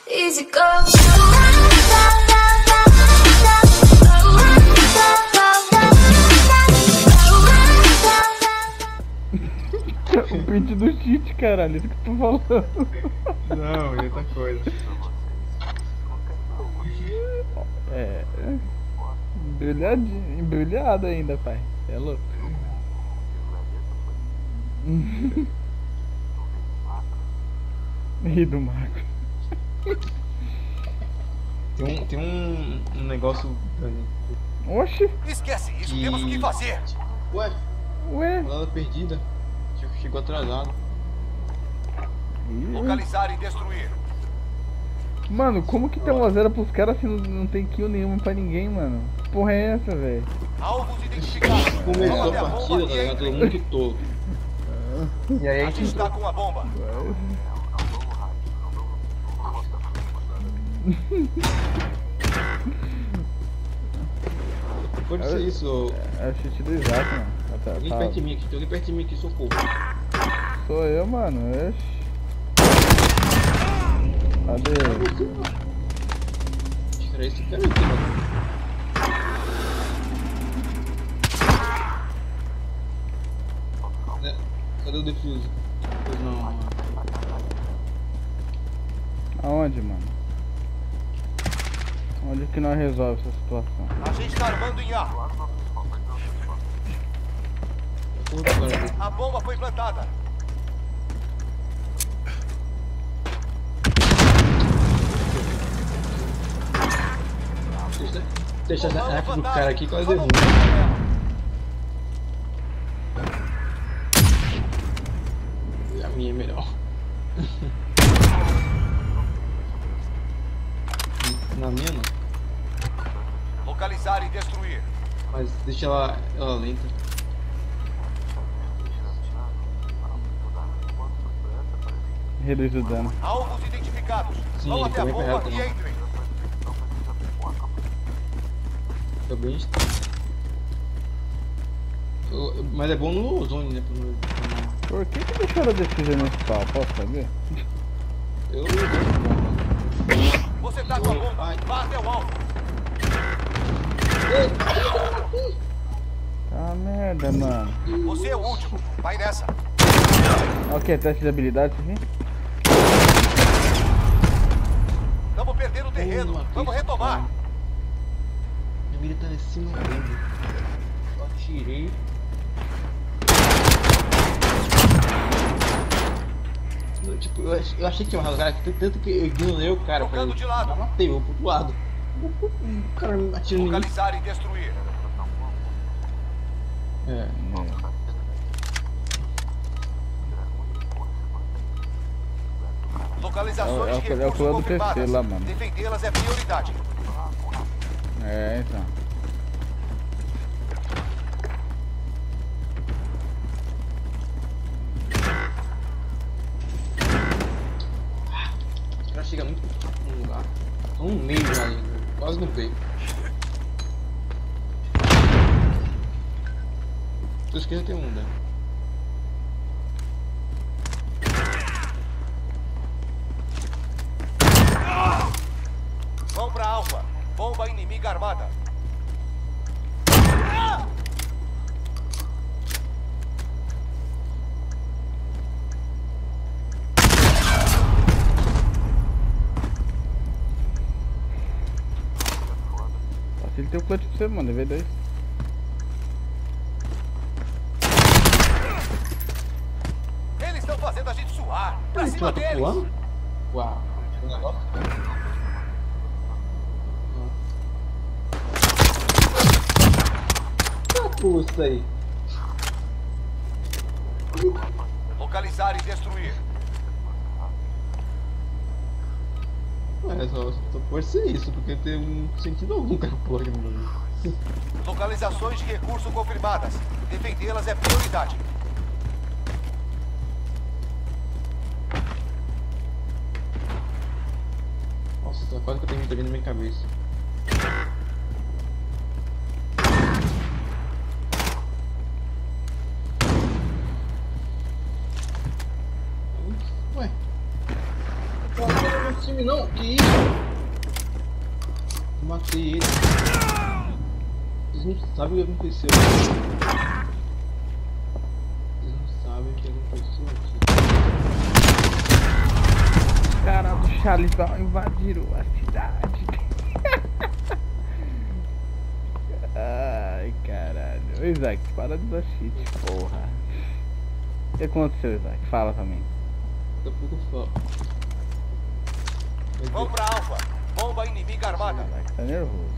Easy go. O print do cheat, caralho, isso que eu tô falando. Não, é outra coisa. É. Embrulhadinho, embrulhado ainda, pai. É louco. Ri do Marco. Tem um negócio. Oxi. Esquece isso, temos o que fazer. Ué. Balada perdida. Chegou atrasado. Localizar e destruir. Mano, como que tem 1x0 pros caras se não tem kill nenhuma pra ninguém, mano? Que porra é essa, velho? Alvos identificados. Começou Vamos a até partida, bomba tá e ligado? Todo entrem. mundo tolo. E aí A gente está com a bomba. Pode ser isso. É o cheat do Isaac, mano. Alguém perto de mim aqui, tem alguém perto de mim aqui, socorro. Sou eu, mano. Oxi. Cadê ele? Tirar esse cara aqui, mano. Cadê o defuse? Pois não. Aonde, mano? Onde que nós resolve essa situação? A gente está armando em A. A bomba foi plantada. Deixa a F do cara aqui quase Vamos ruim. pegar ela. A minha é melhor. Na minha não. Localizar e destruir. Mas deixa ela lenta. Reduz o dano. Alvos identificados. Sim, Vão até a também foi bomba errado, e não. entrem. Também. Mas é bom no ozone, né? Por que que deixaram a defesa nesse pau? Posso saber? Eu. Você tá com a bomba. Ai. Vá até o alvo. Tá merda, mano. Você é o último. Vai nessa. Ok, teste de habilidade isso aqui. Estamos perdendo o terreno. Vamos retomar. Minha mira tá em cima dele. Só tirei. Tipo, eu achei que tinha um cara aqui, tanto que eu ignorei o cara. Trocando de lado. Eu matei, eu vou pro outro lado. O cara me atirou em mim. Localizar e destruir. É. Localizações de É o recursos plano do confirmadas. PC lá, mano. Defendê-las é prioridade. É, então. O cara chega muito no lugar. Tô no meio já ali, quase no peito. Tua esquerda tem um, né? Vão pra Alfa. Bomba inimiga armada. Facilitei o clutch pra você, mano. Deve dar isso. Eles estão fazendo a gente suar. Pra Tu cima tá deles. voando? Uau. O negócio? Pô, isso aí. Localizar e destruir. Ué, só pode ser isso, porque tem um sentido algum cara porra no mundo. Localizações de recurso confirmadas. Defendê-las é prioridade. Nossa, tá quase que eu tenho muito ali na minha cabeça. Ué. time não, que isso? Eu matei ele. Vocês não sabem o que aconteceu. Vocês não sabem o que aconteceu aqui. Os caras do Charleston invadiram a cidade. Ai, caralho. Ô, Isaac, para de dar shit, porra. O que aconteceu, Isaac? Fala também. Daqui a pouco eu falo. Vão pra Alfa. Bomba inimiga armada. Isaac tá nervoso.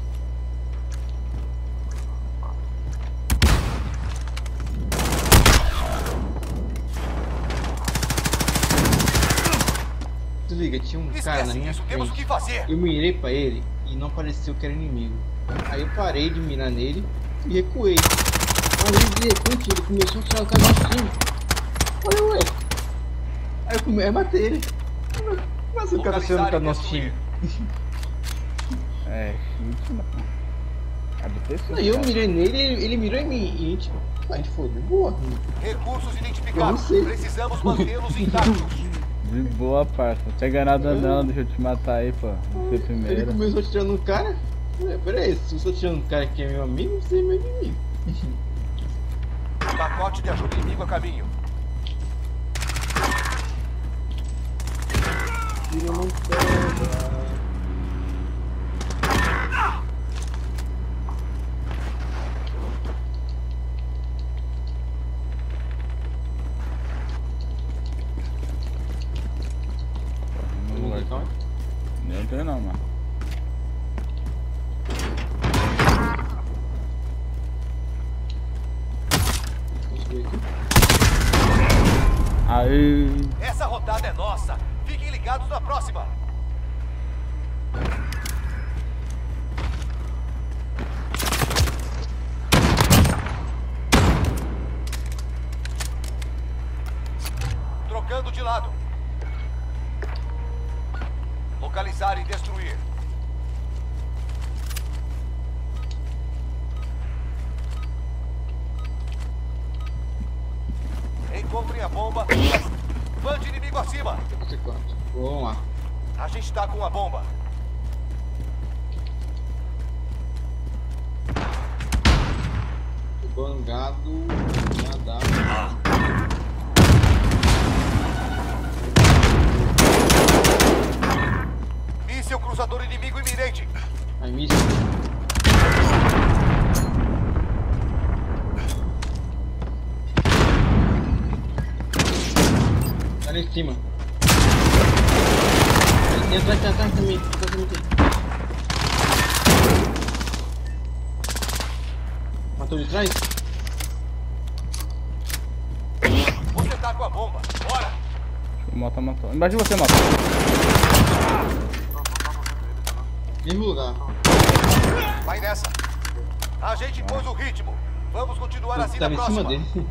Desliga, tinha um cara na Esquece minha isso, temos o que frente. fazer. Eu mirei pra ele e não pareceu que era inimigo. Aí eu parei de mirar nele e recuei. Aí de repente ele começou a tirar o canastinho. Falei, ué. Aí eu matei ele. Mas o cara tirando o canastinho. É, shit, mano. Aí eu mirei nele e ele mirou em mim. E a gente foi de boa. Recursos Eu identificados. não sei. Precisamos mantê-los intactos. De boa, parça. Não pega nada não, deixa eu te matar aí, pô. Você Ele primeiro. começou atirando no cara. Pera aí, se você atirando no cara que é meu amigo, você é meu inimigo. Pacote de ajuda inimigo a caminho. Ele não pega. Não tenho não, mano. Aí. Essa rodada é nossa. Fiquem ligados na próxima. Trocando de lado. Localizar e destruir. Encontrem a bomba. Bande inimigo acima. Vamos lá. A gente tá com a bomba. Bangado. Nadar. Míssil cruzador inimigo iminente. Aí, míssil. Tá lá em cima. Tem atrás também. Atrás também tem. Matou de trás? Você tá com a bomba. Bora. Mota matou. Embaixo de você, Mota. Mesmo lugar. Vai nessa. A gente pôs o ritmo. Vamos continuar assim na Tava em cima próxima. dele.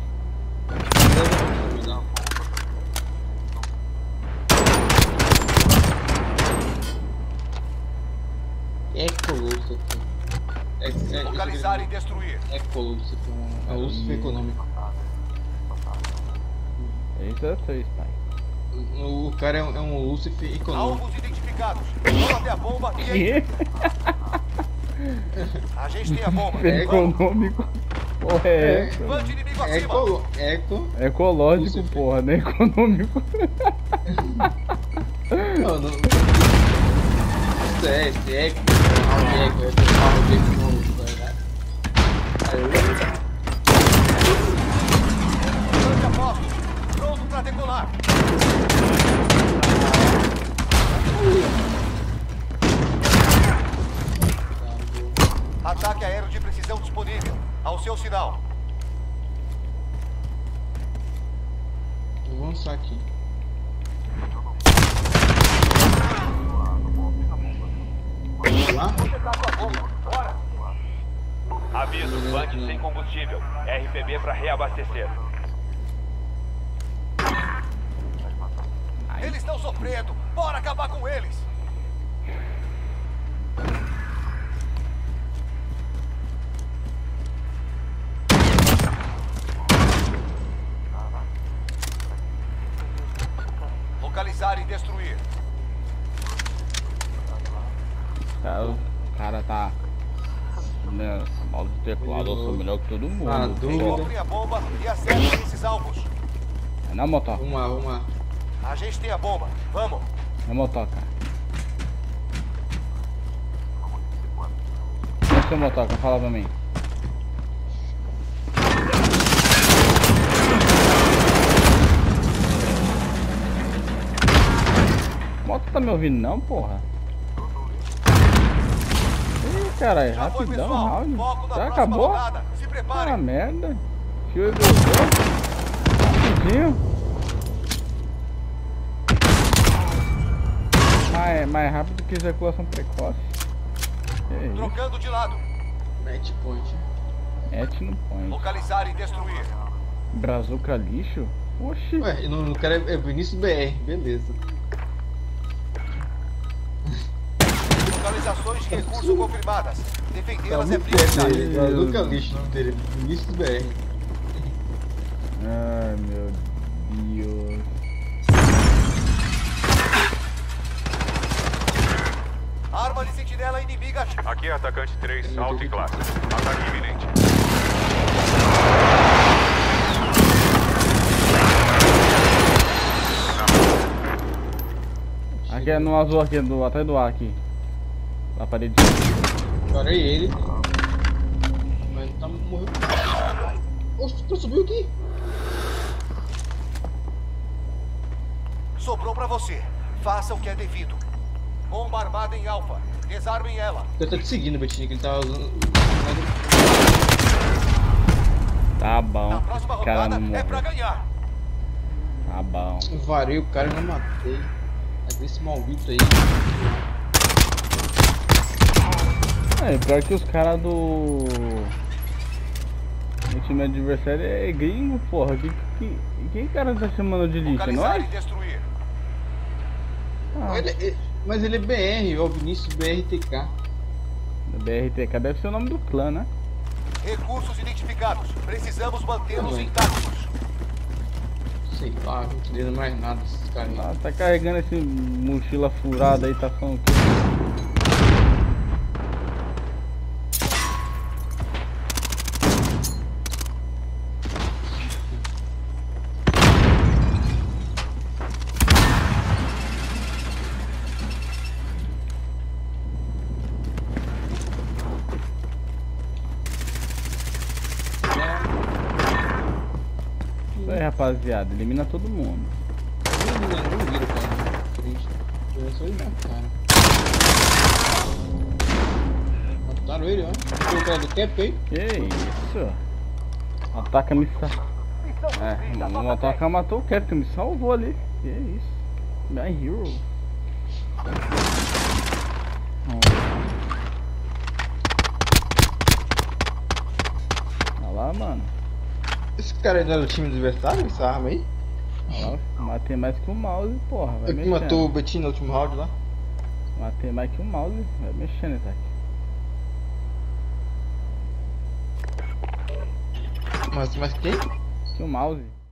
É colosso aqui. Localizar e destruir. É colosso aqui. É um urso econômico. Eita, 3, pai. O cara é um Lucifer econômico. Alvos identificados. Vamos até a bomba e aí. Que? A gente tem a bomba. Vamos. Econômico. Porra, é essa? Bande inimigo acima. Ecológico, porra, não é econômico. Não, não. Isso é eco. É carro de econômico, tá ligado? Bande a posto. Pronto pra decolar. Ataque aéreo de precisão disponível. Ao seu sinal. Vou avançar aqui. Vamos lá? Você tá com a bomba. Bora. Aviso, bande sem combustível. RPB para reabastecer. Eles estão sofrendo. Bora acabar com eles. Localizar e destruir. O cara tá. Né, mouse e teclado, eu sou melhor que todo mundo. Ah, dúvida. Encontrem a bomba e acertem esses alvos. É na motoca. Vamos lá. A gente tem a bomba. Vamos. Na motoca. Onde é seu motoca? Fala pra mim. Moto tá me ouvindo não, porra? Ih, caralho, Já foi, rapidão, pessoal. round. Foco na Já próxima acabou? rodada. Se Ah, preparem. merda. Fio e voltou. Rapidinho. Mais rápido que ejaculação precoce. Que isso? Trocando de lado. Match point. Et no point. Localizar e destruir. Brazuca lixo? Oxi. Ué, o cara é Vinícius BR, beleza. Localizações de recurso confirmadas. Tá Defendê-las é muito perto prioridade. dele. Brazuca lixo o nome dele. Vinícius BR. Ai, meu Deus. Arma de sentinela inimiga ativa. Aqui é atacante 3, alto e classe. Ataque iminente. Aqui é no azul aqui, atrás do ar aqui. Na parede. Parei ele. Mas tá morreu. Oxe, tu subiu aqui? Sobrou pra você. Faça o que é devido. Bomba armada em alfa. Desarmem ela. Ele tá te seguindo, Betinho, que ele tá usando. Tá Na bom. próxima O cara rodada não é pra morreu. ganhar. Tá bom. Eu varei o cara e não matei. Mas esse maldito aí. É, pior que os caras do time adversário é gringo, porra. Quem cara tá chamando de lixo? É Localizar nós? e destruir. Ah, Mas ele é BR, ó, Vinícius BRTK. BRTK deve ser o nome do clã, né? Recursos identificados. Precisamos mantê-los Tá bem. intactos. Sei lá, não entendo mais nada desses caras aí. Ah, tá carregando esse mochila furada aí, tá falando o quê? Isso aí, rapaziada, elimina todo mundo. Não vira, cara. Triste. Eu só ele na cara. Mataram ele, ó. Ficou o cara do cap aí. Que isso? Ataca me o motoca matou o Captain, me salvou ali. Que isso? My hero. Olha lá, mano. Esse cara aí não era do time adversário, essa arma aí? Olha lá, matei mais que o mouse, porra. Vai Ele que mexendo. matou o Betinho no último round lá. Matei mais que o mouse, vai mexendo isso aqui. Mas quem? Que o mouse.